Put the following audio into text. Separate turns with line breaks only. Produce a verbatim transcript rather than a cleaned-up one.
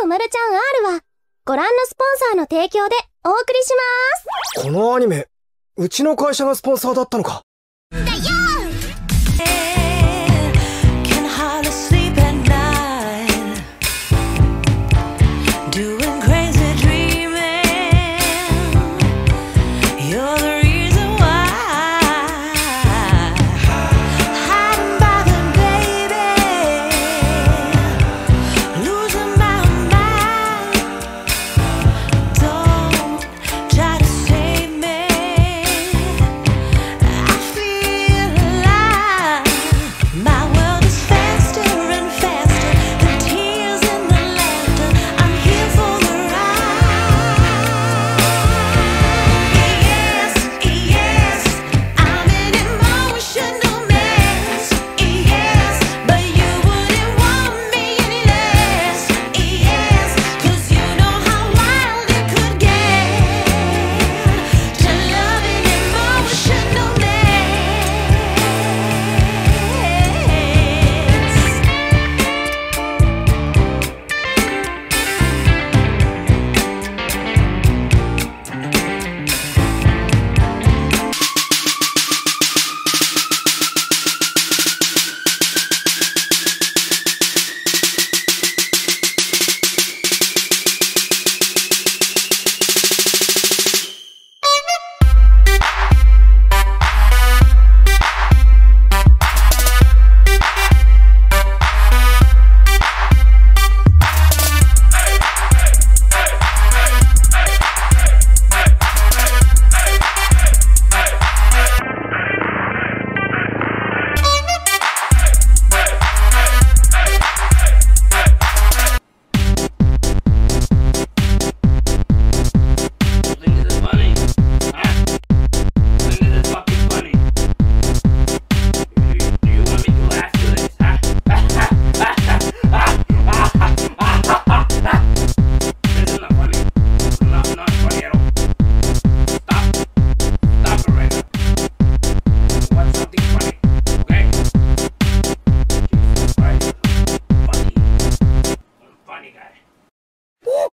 まるちゃん R は、ご覧のスポンサーの提供でお送りします。
このアニメ、うちの会社がスポンサーだったのか。
だよ